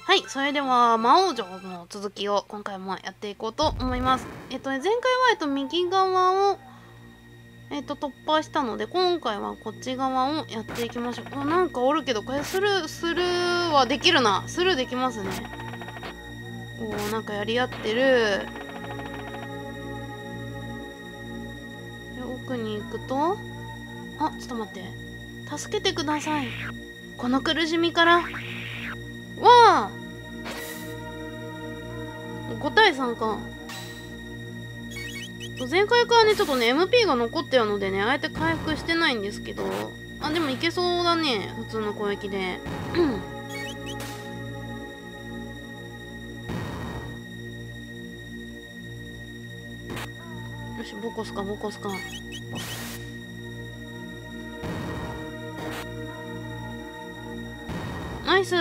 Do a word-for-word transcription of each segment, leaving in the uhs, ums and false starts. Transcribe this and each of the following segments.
はい、それでは魔王城の続きを今回もやっていこうと思います。えっとね、前回はえっと右側をえっと突破したので、今回はこっち側をやっていきましょう。お、なんかおるけど、これスルースルーはできるな。スルーできますね。おー、なんかやり合ってる。で、奥に行くと、あ、ちょっと待って、助けてください、この苦しみから。わあ、ごたいさんか。前回からねちょっとね エムピー が残ってるのでね、あえて回復してないんですけど、あ、でもいけそうだね、普通の攻撃で。よし、ボコスかボコスか。ナイス。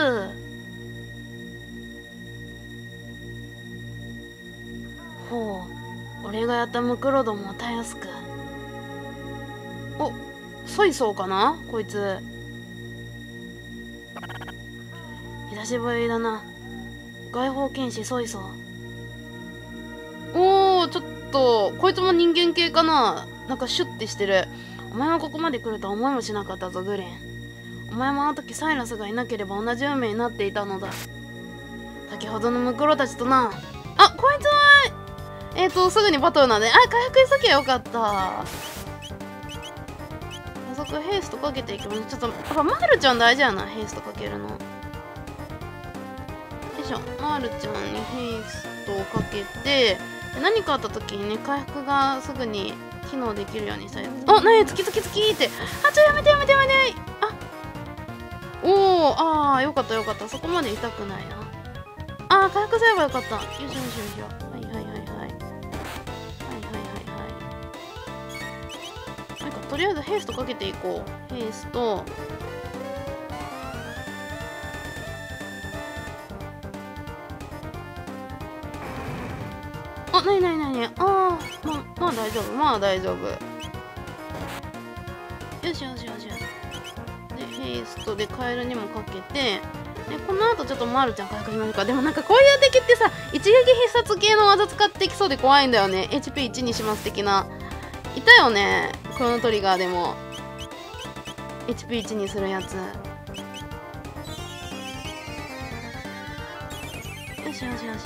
ほう、俺がやったムクロどもをたやすく。お、ソイソーかなこいつ。久しぶりだな、外方剣士ソイソー。おお、ちょっとこいつも人間系かな。なんかシュッてしてる。お前はここまで来るとは思いもしなかったぞグレン。お前もあの時サイラスがいなければ同じ運命になっていたのだ。先ほどのムクロたちとな。あ、こいつはえっ、ー、とすぐにバトルなんで、あ、回復しときゃよかった。加速ヘイストかけていきます。ちょっとやっぱマールちゃん大事やな、ヘイストかけるの。よいしょ、マールちゃんにヘイストをかけて、何かあった時にね回復がすぐに機能できるようにしたい。あ、なに、つきつきつきって。あ、ちょ、やめてやめてやめて。あ、おお、あー、よかったよかった。そこまで痛くないな。あー、回復すればよかった。よしよしよしよ。はいはいはいはいはいはいはいはい。なんかとりあえずヘイストかけていこう。ヘイスト。あ、なになになに、あー、ままあ大丈夫、まあ大丈夫。よしよしよしよし。でヘイストでカエルにもかけて、でこの後ちょっとマールちゃん回復しましょうか。でもなんかこういう敵ってさ、一撃必殺系の技使ってきそうで怖いんだよね。 エイチピーいち にします的な。いたよね、クロノトリガーでも エイチピーいち にするやつ。よしよしよし。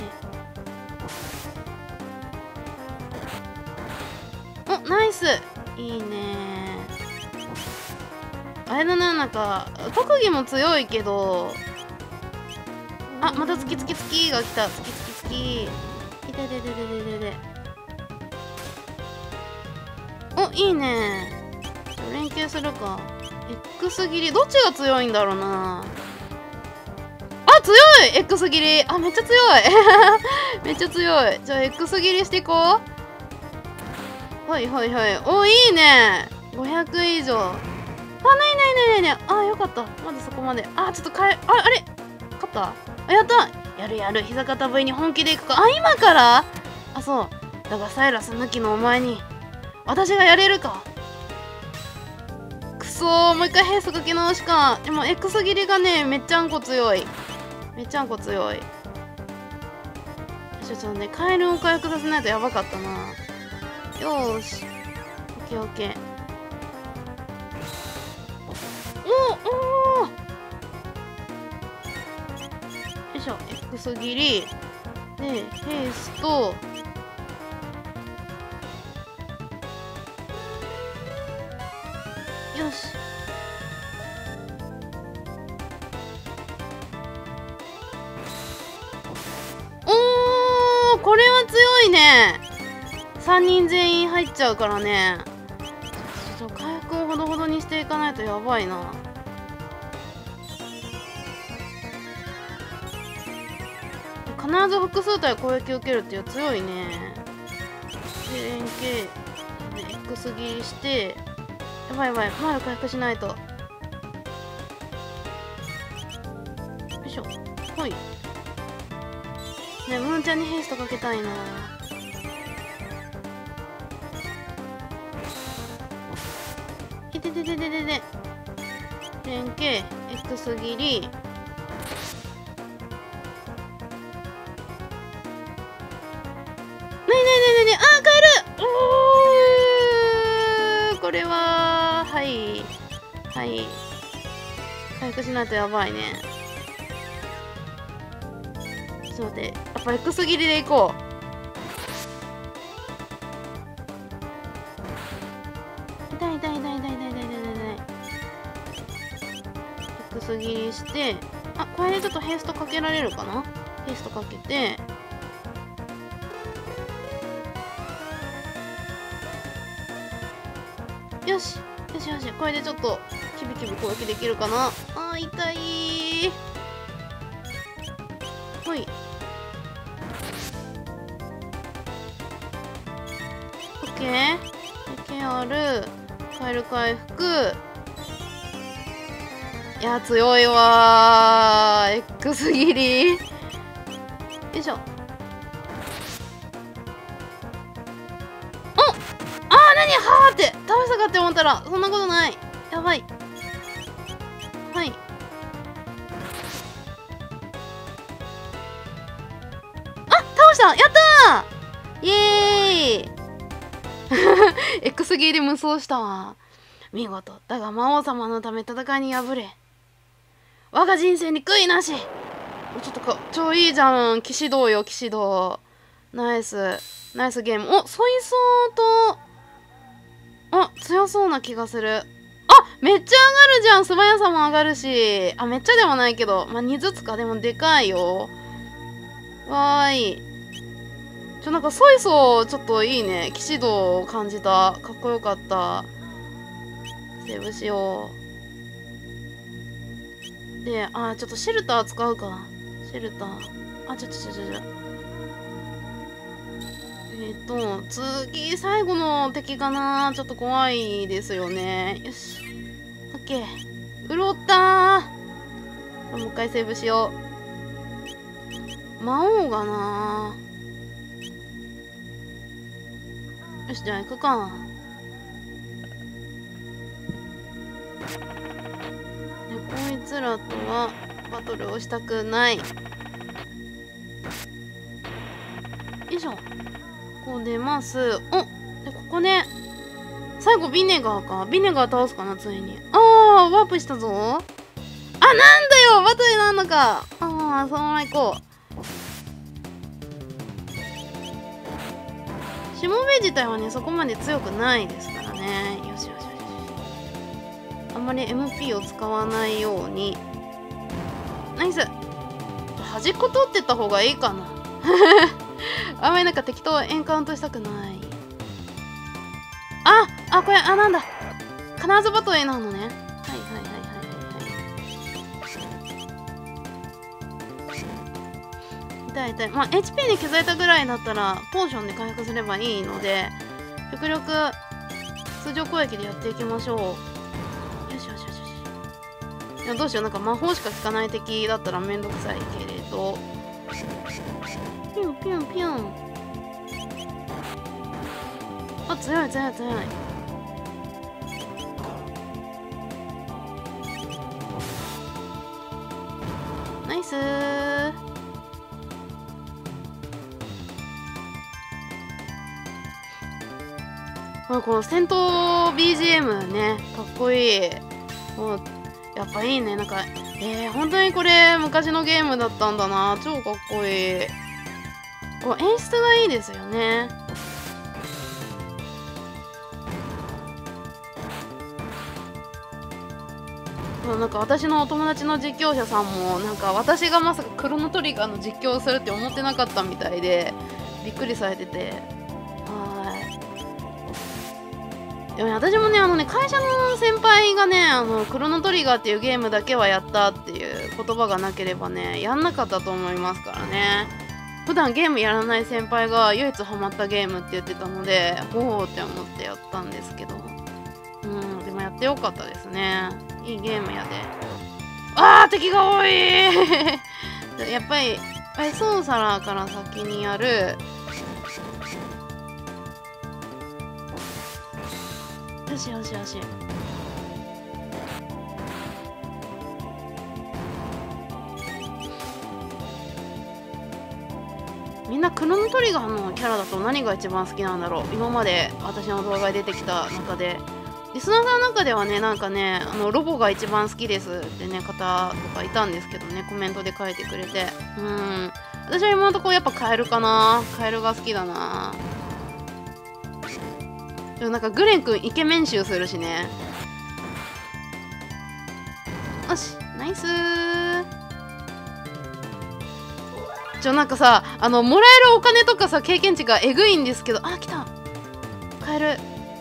お、ナイス、いいね。あれだな、なんか特技も強いけど、あ、またツキツキツキが来た。ツキツキツキ。いててててててて。お、いいね。連携するか。 X 切りどっちが強いんだろうな。あ、強い X 切り。あ、めっちゃ強いめっちゃ強い。じゃあ X 切りしていこう。はいはいはい。お、いいね。ごひゃく以上。あ、ないないないないない。あ、よかった。まだそこまで。あ、ちょっとかえ、あ、あれ勝った。あ、やった。やるやる。膝肩 V に本気でいくか。あ、今から。あ、そう。だがサイラス抜きのお前に私がやれるか。くそー、もう一回ヘイストかけ直しか。でも X 切りがねめっちゃんこ強い。めっちゃんこ強い。ちょっとね、カエルを回復させないとやばかったな。よーし、オッケーオッケー。おおお、よいしょ。 X 切りでヘイスト。よし。おー、これは強いね。さんにん全員入っちゃうからね。ちょっと回復をほどほどにしていかないとやばいな。必ず複数体攻撃を受けるっていう強いね。で連携で X 切りして、やばいやばい、マール回復しないと。よいしょ。ほい。ね、ムーンちゃんにヘイストかけたいな。いてててててて。連携 X 切り。 い。回復しないとやばいね。ちょっと待って、やっぱ X 切りでいこう。痛い痛い痛い痛い痛い痛い痛い痛い。X 切りして、あ、これでちょっとヘイストかけられるかな。ヘイストかけて、よしよしよし、これでちょっとキビキビ攻撃できるかな。あー、痛いー。ほい。オッケー。ケアル、カエル回復。いや、強いわー。X 切り。よいしょ。何はーって倒したかって思ったらそんなことない。やばい。はい。あ、倒した。やったー。イエーイX 切り無双したわ。見事。だが魔王様のため戦いに敗れ、我が人生に悔いなし。ちょっとか超いいじゃん。騎士道よ、騎士道。ナイスナイスゲーム。お、ソイソーと、あ、強そうな気がする。あ、めっちゃ上がるじゃん。素早さも上がるし。あ、めっちゃでもないけど。まあ、にずつか。でもでかいよ。わーい。ちょ、なんかソイソーちょっといいね。騎士道を感じた。かっこよかった。セーブしよう。で、あ、ちょっとシェルター使うか。シェルター。あ、ちょちょちょちょちょ。えっと、次、最後の敵かな。ちょっと怖いですよね。よし。オッケー。潤ったー。もう一回セーブしよう。魔王がなー。よし、じゃあ行くか。で、こいつらとはバトルをしたくない。よいしょ。ここ出ます。お、で、ここね。最後、ビネガーか。ビネガー倒すかな、ついに。あー、ワープしたぞ。あ、なんだよバトルなんのか。あー、そのまま行こう。しもべ自体はね、そこまで強くないですからね。よしよしよし。あんまり エムピー を使わないように。ナイス。端っこ通ってった方がいいかな。あんまりなんか適当エンカウントしたくない。ああ、これ、あ、なんだ。必ずバトルなのね。はいはいはいはいはい。痛い痛い。まあ、エイチピー に削れたぐらいだったら、ポーションで回復すればいいので、極力、通常攻撃でやっていきましょう。よしよしよしよし。いや、どうしよう。なんか魔法しか効かない敵だったらめんどくさいけれど。ピュンピュンピュン。あ、強い強い強い。ナイスー。あ、この戦闘 ビージーエム ね、かっこいい。もうやっぱいいね。なんか、えー、本当にこれ昔のゲームだったんだな。超かっこいい。こう演出がいいですよね。なんか私のお友達の実況者さんもなんか私がまさかクロノトリガーの実況をするって思ってなかったみたいでびっくりされてて、はい。でもね、私もね、あのね、会社の先輩がね、あのクロノトリガーっていうゲームだけはやったっていう言葉がなければね、やんなかったと思いますからね。普段ゲームやらない先輩が唯一ハマったゲームって言ってたので、ほうって思ってやったんですけど、うん、でもやってよかったですね。いいゲームやで。あー、敵が多いやっぱり、バイソンサラーから先にやる。よしよしよし。みんなクロノトリガーのキャラだと何が一番好きなんだろう。今まで私の動画に出てきた中でリスナーさんの中ではね、なんかね、あのロボが一番好きですってね、方とかいたんですけどね、コメントで書いてくれて。うん。私は今のところやっぱカエルかな。カエルが好きだな。でもなんかグレンくんイケメン集するしね。よし、ナイスー。ちょ、なんかさ、あの、もらえるお金とかさ、経験値がえぐいんですけど、あ、来た。カエル。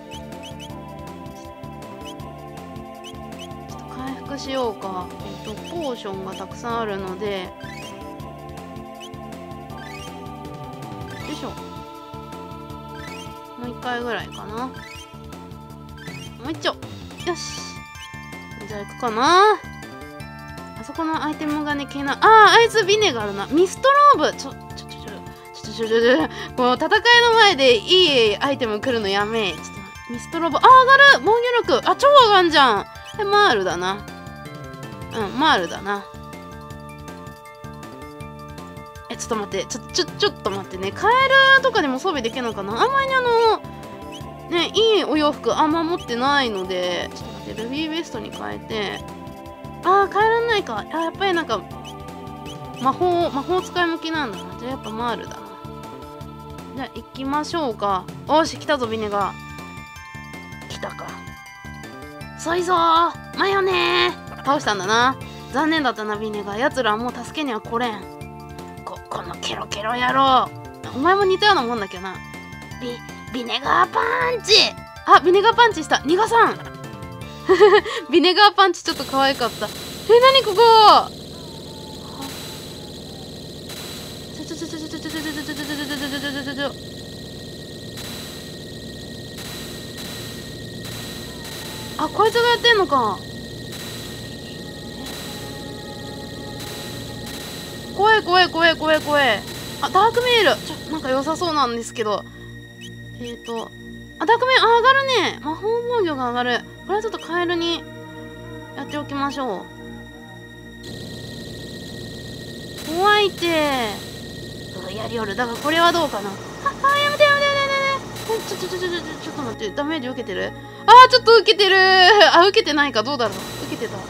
ちょっと回復しようか。えっと、ポーションがたくさんあるので、よいしょ。もう一回ぐらいかな。もう一丁。よし。じゃあ行くかな。あそこのアイテムがね、気になる。ああ、あいつビネがあるな。ミストローブ。ちょ、ちょ、ちょ、ちょ、ちょ、ちょ、ちょ、ちょ、この戦いの前でいいアイテム来るのやめ。ちょっと、ミストローブ。あ、上がる。防御力。あ、超上がんじゃん。え、マールだな。うん、マールだな。え、ちょっと待って。ちょ、ちょ、ちょっと待ってね。カエルとかでも装備できるのかな。あんまりあの、ね、いいお洋服あんま持ってないので、ちょっと待って、ルビーベストに変えて、あー、変えらんないか。あ、やっぱりなんか、魔法、魔法使い向きなんだな。じゃあやっぱマールだな。じゃあ行きましょうか。おし、来たぞ、ビネが。来たか。そいぞー、マヨネー。倒したんだな。残念だったな、ビネが。奴らはもう助けには来れん。こ、このケロケロ野郎。お前も似たようなもんだけどな。ビ、ビネガーパンチ。あ、ビネガーパンチした。逃がさん。ビネガーパンチちょっと可愛かった。え、なにここ。ちょちょちょちょちょちょちょちょちょちょちょちょちょちょちょちょ。あ、こいつがやってんのか。怖い怖い怖い怖い怖い。あ、ダークメール。ちょ、なんか良さそうなんですけど。えっと、あ、ダークメール、あ、上がるね。魔法防御が上がる。これはちょっとカエルにやっておきましょう。怖いって。うやりよる。だからこれはどうかな。あ、あ、やめてやめてやめて。ちょちょちょちょちょちょっと待って。ダメージ受けてる。あー、ちょっと受けてる。あ、受けてないか。どうだろう。受けてた。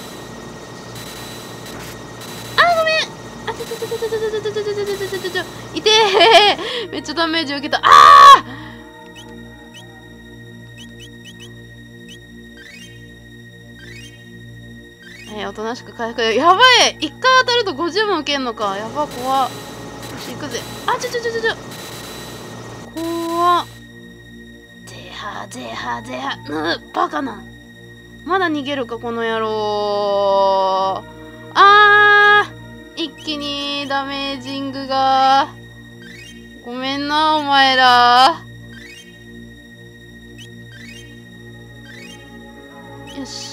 あ、ごめん。あ、ちょちょちょちょちょちょちょちょちょちょちょちょちょちょ。いてー。めっちゃダメージ受けた。あー。えー、おとなしく回復。やばい。一回当たるとごじゅうも受けんのか。やば、怖っ。よし、行くぜ。あ、ちょちょちょちょちょ。怖っ。ぜはぜはぜは。ぬ、バカな。まだ逃げるか、この野郎。あー。一気にダメージングが。ごめんな、お前ら。よし。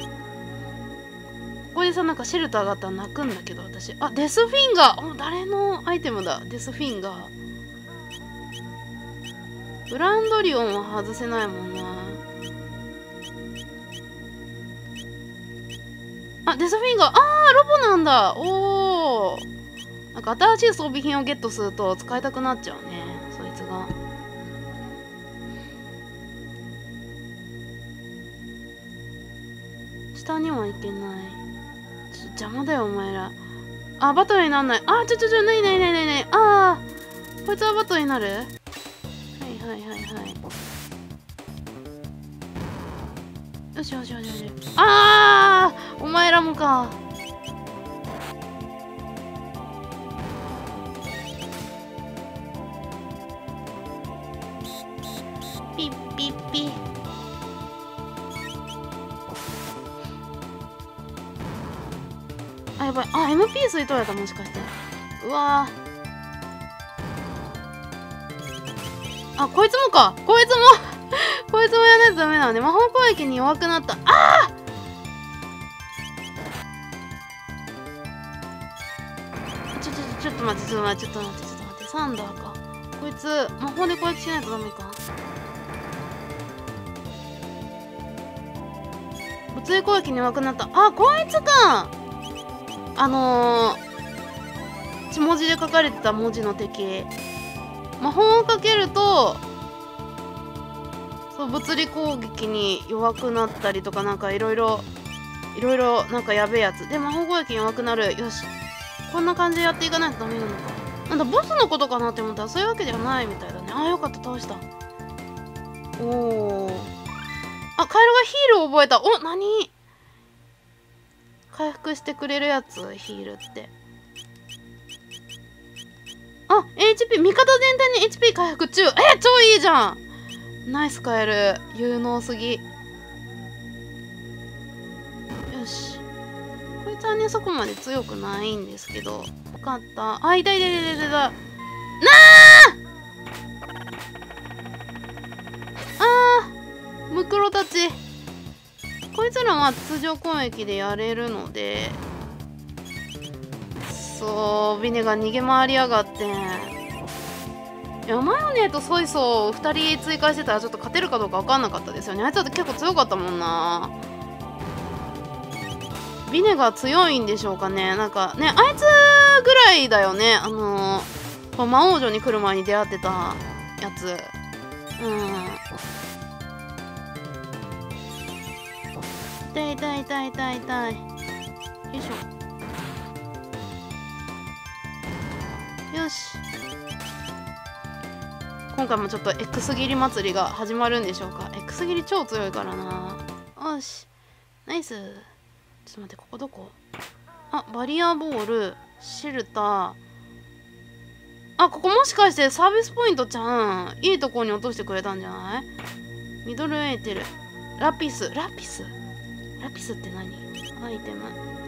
ここでさ、なんかシェルターがあったら泣くんだけど、私。あ、デスフィンガー。お、誰のアイテムだ。デスフィンガー。ブランドリオンは外せないもんな。あ、デスフィンガー。あー、ロボなんだ。おー。なんか新しい装備品をゲットすると使いたくなっちゃうね。そいつが。下には行けない。邪魔だよお前ら。あ、バトルになんない。あ、ちょちょちょ、なになになになになに。あー、こいつはバトルになる。はいはいはいはい。よしよしよしよし。あー、お前らもか。ピッピッピッ。あ、やばい。あ、エムピー 吸い取られた、もしかして。うわー。あ、こいつもか。こいつもこいつもやらないとダメなのね。魔法攻撃に弱くなった。あー、ちょちょちょっと待って、ちょっと待って、ちょっと待って、ちょっと待って。サンダーか。こいつ、魔法で攻撃しないとダメか。物理攻撃に弱くなった。あ、こいつか。あのー、血文字で書かれてた文字の敵。魔法をかけると、 そう物理攻撃に弱くなったりとか、なんかいろいろいろいろなんかやべえやつで、魔法攻撃に弱くなる。よし、こんな感じでやっていかないとダメなのか。なんだボスのことかなって思ったらそういうわけではないみたいだね。ああよかった、倒した。おお、あ、カエルがヒールを覚えた。お、何回復してくれるやつ、ヒールって。あ、エイチピー、味方全体に エイチピー 回復中。え、超いいじゃん。ナイスカエル、有能すぎ。よし、こいつはねそこまで強くないんですけど、よかった。あ、いたいたいたいたいた。なああー、ムクロたち。こいつらは通常攻撃でやれるので、そう、ビネが逃げ回りやがって。いや、マヨネとソイソをふたり追加してたらちょっと勝てるかどうか分かんなかったですよね。あいつだって結構強かったもんな。ビネが強いんでしょうかね。なんかね、あいつぐらいだよね。あのー、魔王女に来る前に出会ってたやつ。うん。痛い痛い痛い痛い痛い。よいしょ。よし。今回もちょっと X 切り祭りが始まるんでしょうか。X 切り超強いからな。よし。ナイス。ちょっと待って、ここどこ？あ、バリアボール、シェルター。あ、ここもしかしてサービスポイントちゃん。いいとこに落としてくれたんじゃない？ミドルエーテル。ラピス。ラピスラピスって何？アイテム。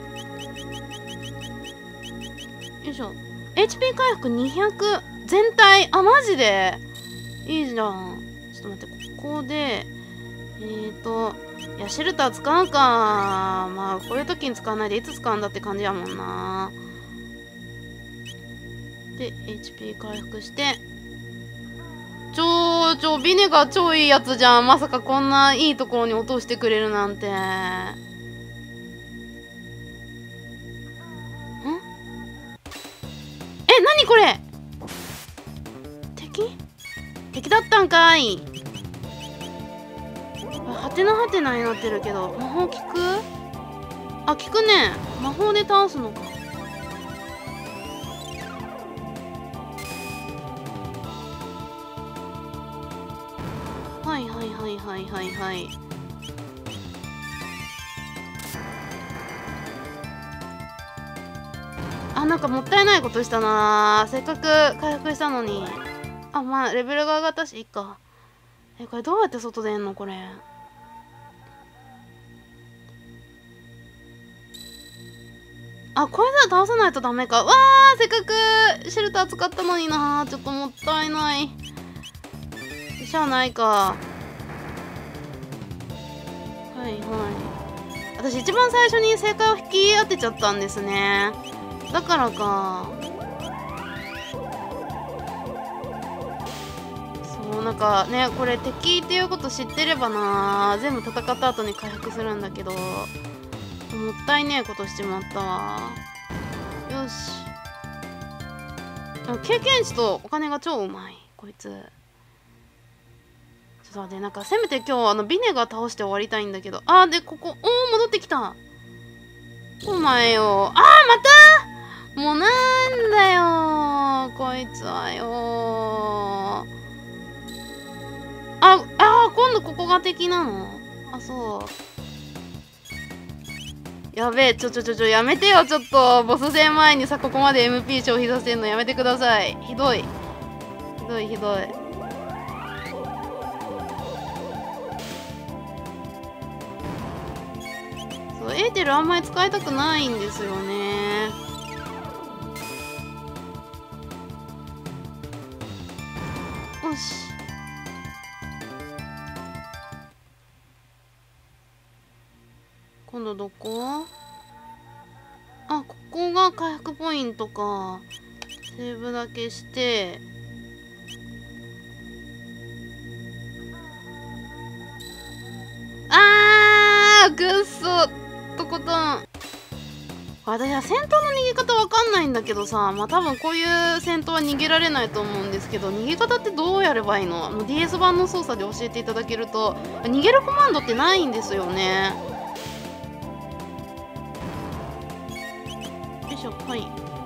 よいしょ。エイチピー 回復にひゃく。全体。あ、マジでいいじゃん。ちょっと待って、ここで、えーと、いや、シェルター使うか。まあ、こういう時に使わないでいつ使うんだって感じやもんな。で、エイチピー 回復して。超、超、ビネが超いいやつじゃん。まさかこんないいところに落としてくれるなんて。ん？え、なにこれ？敵？敵だったんかい。はてなはてなになってるけど、魔法効く？あ、効くね。魔法で倒すのか。はいはいはいはいはいはい。あ、なんかもったいないことしたな。せっかく回復したのに。あ、まあレベルが上がったしいいか。え、これどうやって外出んのこれ。あ、これでは倒さないとダメか。わー、せっかくシェルター使ったのにな。ちょっともったいない。しゃあないか。はいはい。私一番最初に正解を引き当てちゃったんですね。だからか。そう、なんかね、これ敵っていうこと知ってればな、全部戦った後に回復するんだけど、もったいねえことしちまったわ。よし。経験値とお金が超うまいこいつ。ちょっと待って、なんかせめて今日あのビネが倒して終わりたいんだけど。あー、でここ、おー、戻ってきた。お前よ。あー、またもうなんだよこいつはよ。ああー、今度ここが敵なの？あ、そう。やべえ、ちょちょちょちょ、やめてよ、ちょっと。ボス戦前にさ、ここまで エムピー 消費させるのやめてください。ひどい。ひどいひどい。そう、エーテルあんまり使いたくないんですよね。よし。今度どこ？あ、ここが回復ポイントか。セーブだけして。あー、くっそ。とことん。 私は戦闘の逃げ方わかんないんだけどさ、まあ多分こういう戦闘は逃げられないと思うんですけど、逃げ方ってどうやればいいの？もう ディーエス 版の操作で教えていただけると。逃げるコマンドってないんですよね。よいしょ。はい。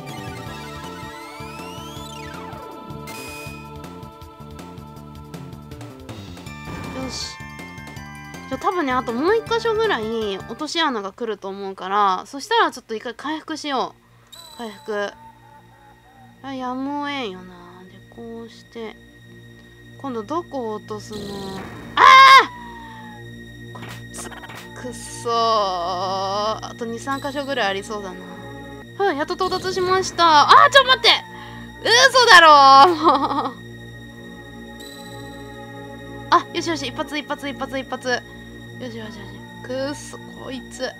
よし。じゃ多分ね、あともう一箇所ぐらい落とし穴が来ると思うから、そしたらちょっと一回回復しよう。回復。あ、やむをえんよな。で、こうして。今度どこを落とすの？ああ！こいつ、くっそー。あとに、さん箇所ぐらいありそうだな。はい、やっと到達しました。あー、ちょっと待って！嘘だろーあ、よしよし、一発一発一発一発。よしよしよし。くっそ、こいつ。よ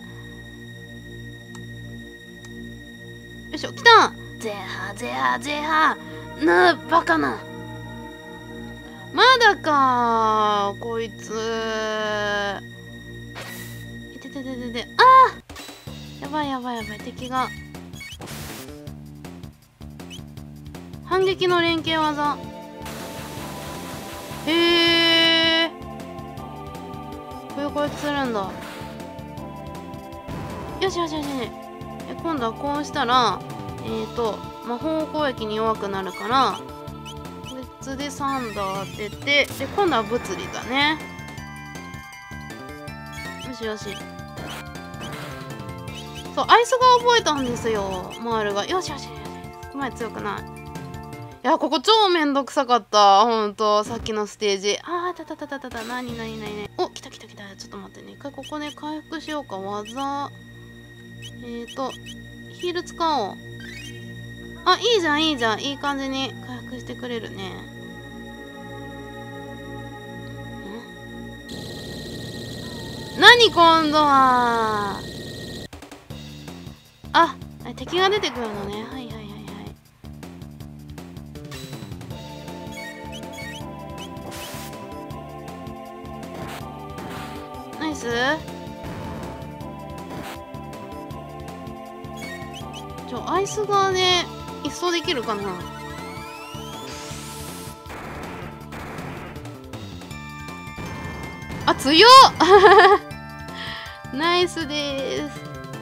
いしょ、来た！ぜはぜはぜは。なあ、バカな。まだかー、こいつ。いててててて。あー！やばいやばいやばい、敵が。反撃の連携技。へえ。こういう攻撃するんだ。よしよしよし。え、今度はこうしたら、えっと、魔法攻撃に弱くなるから、こいつでサンダー当てて、で、今度は物理だね。よしよし。そう、アイスが覚えたんですよ、マールが。よしよしよし。ここまで強くない。いや、ここ超めんどくさかった。ほんと、さっきのステージ。あー、たたたたたた、なになになになに。お、来た来た来た。ちょっと待ってね。一回ここで回復しようか。技。えーと、ヒール使おう。あ、いいじゃん、いいじゃん。いい感じに回復してくれるね。ん？何今度は。あ、敵が出てくるのね。はいはいはいはい。ナイス。ちょ、アイスがね、一掃できるかな。あ、強っナイスでーす。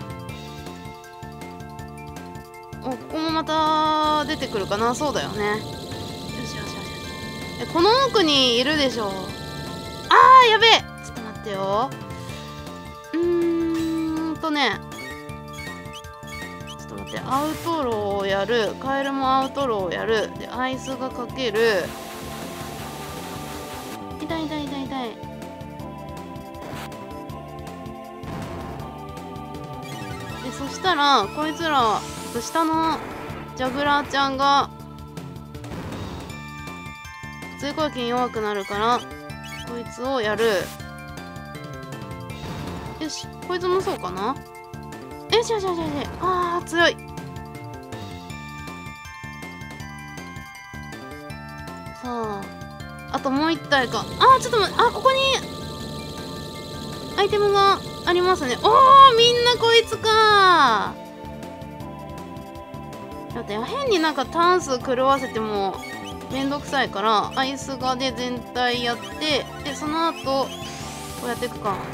お、ここもまた出てくるかな。そうだよね。よしよしよしよし。え、この奥にいるでしょ。あー、やべえ。ちょっと待ってよ。うーんとね。ちょっと待って。アウトローをやる。カエルもアウトローをやる。で、アイスがかける。痛い痛い痛い痛い。で、そしたら、こいつら、下のジャグラーちゃんが、追攻撃に弱くなるから、こいつをやる。よし、こいつもそうかな。よしよしよしよし。あー、強い。さあ、あともう一体か。あー、ちょっと待って、あ、ここに、アイテムがありますね。おー、みんなこいつかー。だって変になんかターン数狂わせてもめんどくさいから、アイスガで全体やって、で、その後、こうやっていくか。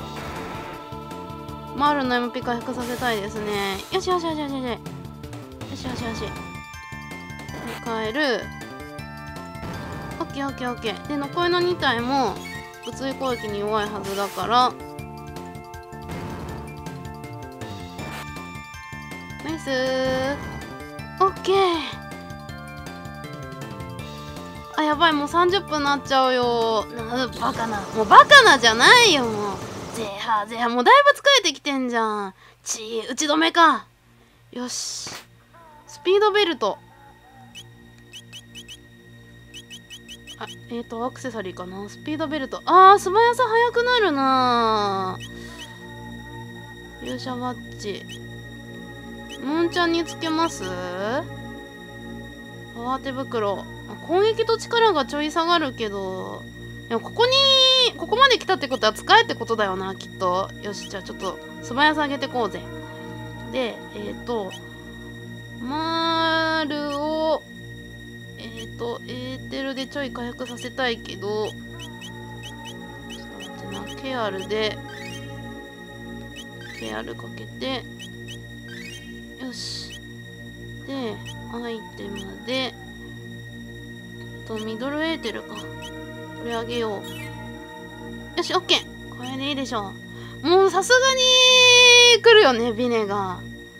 マールの エムピー 回復させたいですね。よしよしよしよしよし。よしよしよし。変える。オッケーオッケーオッケー。で、残りのに体も物理攻撃に弱いはずだから、ナイスー。オッケー。あ、やばい、もうさんじゅっぷんなっちゃうよ。な、バカな。もうバカなじゃないよ、もう。ぜはぜは、もうだいぶ疲れてきてんじゃん。ちー、打ち止めか。よし。スピードベルト。あ、えっと、アクセサリーかな。スピードベルト。あー、素早さ速くなるなー。勇者バッジ。ムーンちゃんにつけます？パワー手袋。攻撃と力がちょい下がるけど、でもここに、ここまで来たってことは使えってことだよな、きっと。よし、じゃあちょっと素早さ上げてこうぜ。 で、えっ、ー、と、マールを、えっ、ー、と、エーテルでちょい回復させたいけど、ちょっと待ってな、ケアルで、ケアルかけて、よし。で、アイテムで、と、ミドルエーテルか。これあげよう。よし、オッケー。これでいいでしょう。もうさすがに来るよね、ビネが。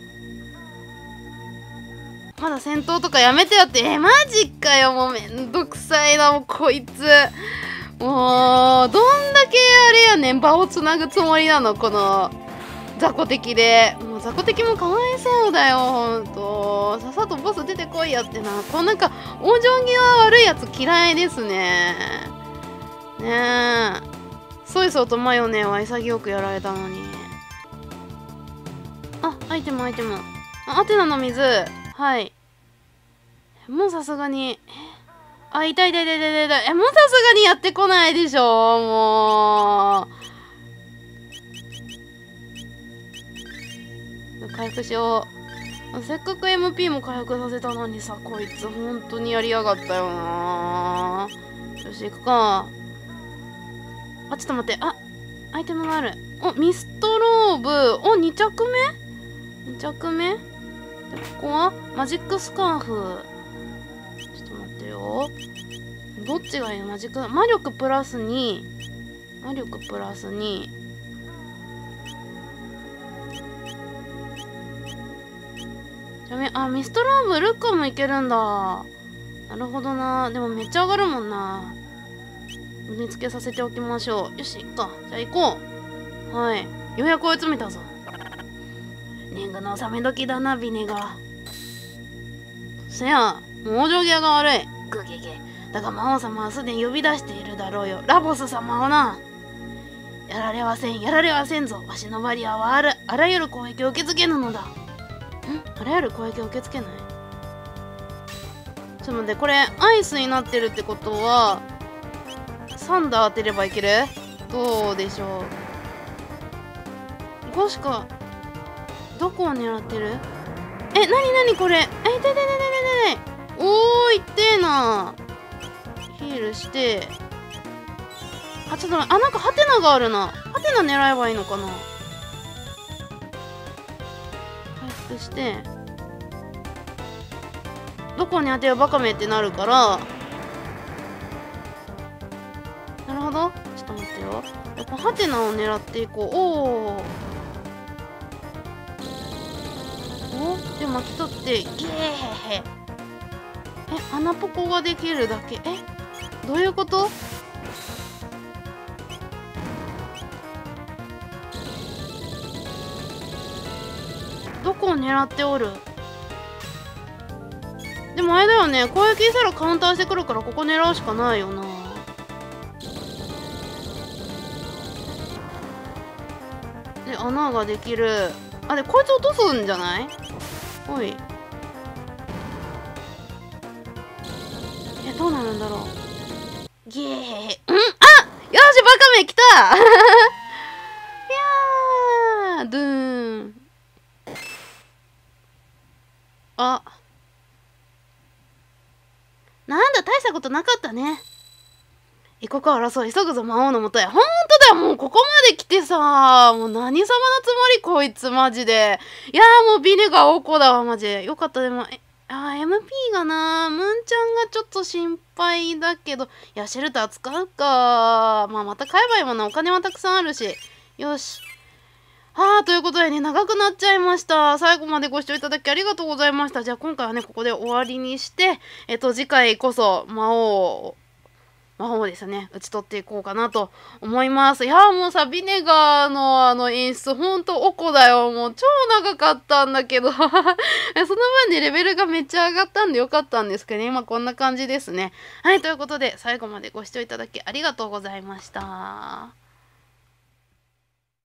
まだ戦闘とかやめてよって。え、マジかよ。もうめんどくさいな、もうこいつ。もう、どんだけあれやねん。場をつなぐつもりなの、この、雑魚敵で。もう雑魚敵もかわいそうだよ、ほんと。さっさとボス出てこいやってな。こうなんか、往生際悪いやつ嫌いですね。ねえ。ソイソーとマヨネーは潔くやられたのに。あ、アイテムアイテム。あ、アテナの水。はい。もうさすがに。あ、痛い痛い痛い痛い痛い。え、もうさすがにやってこないでしょ、もう。回復しよう。せっかく エムピー も回復させたのにさ、こいつ本当にやりやがったよな。よし、行くか。あ、ちょっと待って。あ、アイテムがある。お、ミストローブ。お、に着目 ?に 着目で、ここはマジックスカーフ。ちょっと待ってよ。どっちがいいの？マジック、魔力プラスに、魔力プラスに、あ、ミストローブ、ルッカもいけるんだ。なるほどな。でもめっちゃ上がるもんな。身につけさせておきましょう。よし、いっか。じゃあ行こう。はい。ようやく追い詰めたぞ。年貢の納め時だな、ビネが。せや、もう往生際が悪い。グゲゲ。だが魔王様はすでに呼び出しているだろうよ。ラボス様をな。やられはせん、やられはせんぞ。わしのバリアはある、あらゆる攻撃を受け付けぬのだ。ん？あらゆる攻撃を受け付けない？ちょっと待って、これアイスになってるってことはサンダー当てればいける？どうでしょう。ここしか、どこを狙ってる？え、なになにこれ？え、痛い痛い痛い痛い痛い。おー、いってえな。ヒールして、あ、ちょっと待って、あ、なんかハテナがあるな。ハテナ狙えばいいのかな。回復して、どこに当てよバカめってなるから、なるほど。ちょっと待ってよ。やっぱハテナを狙っていこう。おー。おで、巻き取って、ゲーヘヘ。え、穴ポコができるだけ。え、どういうこと？どこを狙っておる？でもあれだよね、攻撃したらカウンターしてくるからここ狙うしかないよな。で、穴ができる。あ、で、こいつ落とすんじゃない？おい。え、どうなるんだろう。ゲー。うん、あ、よし、バカめ来たいやー、ドゥーン。あ。なんだ、大したことなかったね。異国争い、急ぐぞ、魔王のもとへ。ほんとだよ、もうここまで来てさ、もう何様のつもり、こいつ、マジで。いやー、もうビネがおこだわ、マジで。よかった、でも、え、あー、エムピー がな、ムンちゃんがちょっと心配だけど、いや、シェルター使うか。まあ、また買えばいいもんな、お金はたくさんあるし。よし。はあ、ということでね、長くなっちゃいました。最後までご視聴いただきありがとうございました。じゃあ今回はね、ここで終わりにして、えっと、次回こそ魔王、魔王ですね、打ち取っていこうかなと思います。いやーもうさ、ビネガーのあの演出、ほんとおこだよ。もう超長かったんだけど。その分ね、レベルがめっちゃ上がったんでよかったんですけどね、今こんな感じですね。はい、ということで、最後までご視聴いただきありがとうございました。